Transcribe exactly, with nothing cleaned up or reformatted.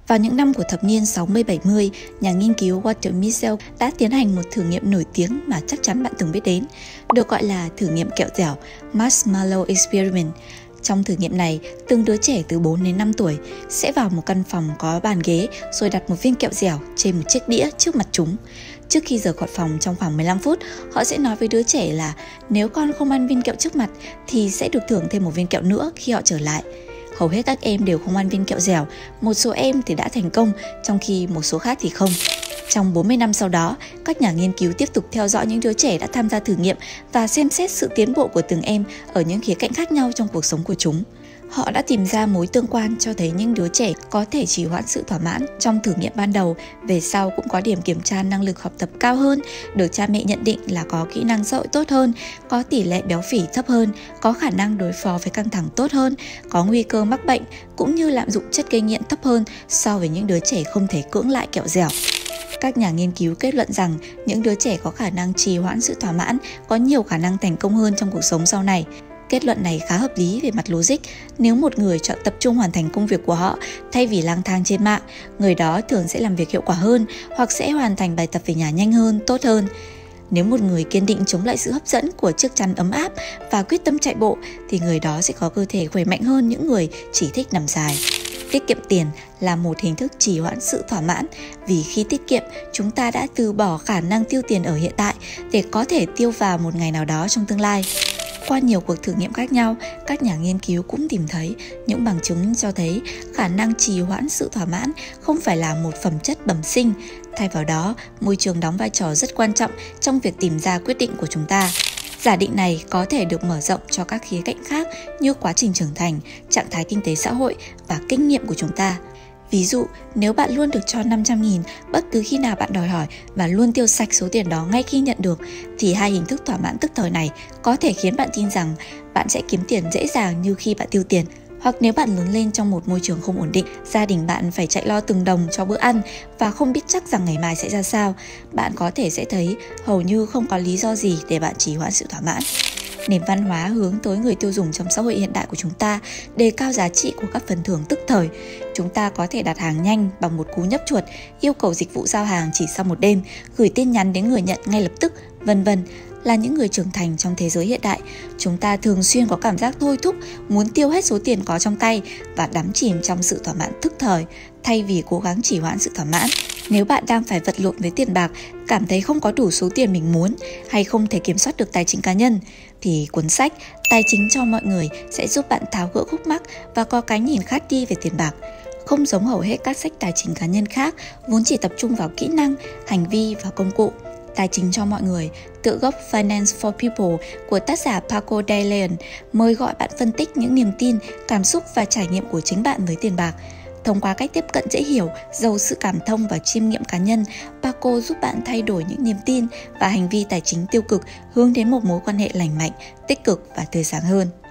Vào những năm của thập niên sáu mươi bảy mươi, nhà nghiên cứu Walter Mischel đã tiến hành một thử nghiệm nổi tiếng mà chắc chắn bạn từng biết đến, được gọi là thử nghiệm kẹo dẻo Marshmallow Experiment. Trong thử nghiệm này, từng đứa trẻ từ bốn đến năm tuổi sẽ vào một căn phòng có bàn ghế rồi đặt một viên kẹo dẻo trên một chiếc đĩa trước mặt chúng. Trước khi rời khỏi phòng trong khoảng mười lăm phút, họ sẽ nói với đứa trẻ là nếu con không ăn viên kẹo trước mặt thì sẽ được thưởng thêm một viên kẹo nữa khi họ trở lại. Hầu hết các em đều không ăn viên kẹo dẻo, một số em thì đã thành công, trong khi một số khác thì không. Trong bốn mươi năm sau đó, các nhà nghiên cứu tiếp tục theo dõi những đứa trẻ đã tham gia thử nghiệm và xem xét sự tiến bộ của từng em ở những khía cạnh khác nhau trong cuộc sống của chúng. Họ đã tìm ra mối tương quan cho thấy những đứa trẻ có thể trì hoãn sự thỏa mãn trong thử nghiệm ban đầu, về sau cũng có điểm kiểm tra năng lực học tập cao hơn, được cha mẹ nhận định là có kỹ năng xã hội tốt hơn, có tỷ lệ béo phì thấp hơn, có khả năng đối phó với căng thẳng tốt hơn, có nguy cơ mắc bệnh cũng như lạm dụng chất gây nghiện thấp hơn so với những đứa trẻ không thể cưỡng lại kẹo dẻo. Các nhà nghiên cứu kết luận rằng những đứa trẻ có khả năng trì hoãn sự thỏa mãn có nhiều khả năng thành công hơn trong cuộc sống sau này. Kết luận này khá hợp lý về mặt logic. Nếu một người chọn tập trung hoàn thành công việc của họ thay vì lang thang trên mạng, người đó thường sẽ làm việc hiệu quả hơn hoặc sẽ hoàn thành bài tập về nhà nhanh hơn, tốt hơn. Nếu một người kiên định chống lại sự hấp dẫn của chiếc chăn ấm áp và quyết tâm chạy bộ, thì người đó sẽ có cơ thể khỏe mạnh hơn những người chỉ thích nằm dài. Tiết kiệm tiền là một hình thức trì hoãn sự thỏa mãn, vì khi tiết kiệm, chúng ta đã từ bỏ khả năng tiêu tiền ở hiện tại để có thể tiêu vào một ngày nào đó trong tương lai. Qua nhiều cuộc thử nghiệm khác nhau, các nhà nghiên cứu cũng tìm thấy những bằng chứng cho thấy khả năng trì hoãn sự thỏa mãn không phải là một phẩm chất bẩm sinh. Thay vào đó, môi trường đóng vai trò rất quan trọng trong việc tìm ra quyết định của chúng ta. Giả định này có thể được mở rộng cho các khía cạnh khác như quá trình trưởng thành, trạng thái kinh tế xã hội và kinh nghiệm của chúng ta. Ví dụ, nếu bạn luôn được cho năm trăm nghìn bất cứ khi nào bạn đòi hỏi và luôn tiêu sạch số tiền đó ngay khi nhận được, thì hai hình thức thỏa mãn tức thời này có thể khiến bạn tin rằng bạn sẽ kiếm tiền dễ dàng như khi bạn tiêu tiền. Hoặc nếu bạn lớn lên trong một môi trường không ổn định, gia đình bạn phải chạy lo từng đồng cho bữa ăn và không biết chắc rằng ngày mai sẽ ra sao, bạn có thể sẽ thấy hầu như không có lý do gì để bạn trì hoãn sự thỏa mãn. Nền văn hóa hướng tới người tiêu dùng trong xã hội hiện đại của chúng ta đề cao giá trị của các phần thưởng tức thời. Chúng ta có thể đặt hàng nhanh bằng một cú nhấp chuột, yêu cầu dịch vụ giao hàng chỉ sau một đêm, gửi tin nhắn đến người nhận ngay lập tức, vân vân. Là những người trưởng thành trong thế giới hiện đại, chúng ta thường xuyên có cảm giác thôi thúc muốn tiêu hết số tiền có trong tay và đắm chìm trong sự thỏa mãn tức thời thay vì cố gắng trì hoãn sự thỏa mãn. Nếu bạn đang phải vật lộn với tiền bạc, cảm thấy không có đủ số tiền mình muốn hay không thể kiểm soát được tài chính cá nhân, thì cuốn sách Tài chính cho mọi người sẽ giúp bạn tháo gỡ khúc mắc và có cái nhìn khác đi về tiền bạc. Không giống hầu hết các sách tài chính cá nhân khác vốn chỉ tập trung vào kỹ năng, hành vi và công cụ, Tài chính cho mọi người, tựa gốc Finance for People của tác giả Paco de Leon mời gọi bạn phân tích những niềm tin, cảm xúc và trải nghiệm của chính bạn với tiền bạc. Thông qua cách tiếp cận dễ hiểu, giàu sự cảm thông và chiêm nghiệm cá nhân, Paco giúp bạn thay đổi những niềm tin và hành vi tài chính tiêu cực hướng đến một mối quan hệ lành mạnh, tích cực và tươi sáng hơn.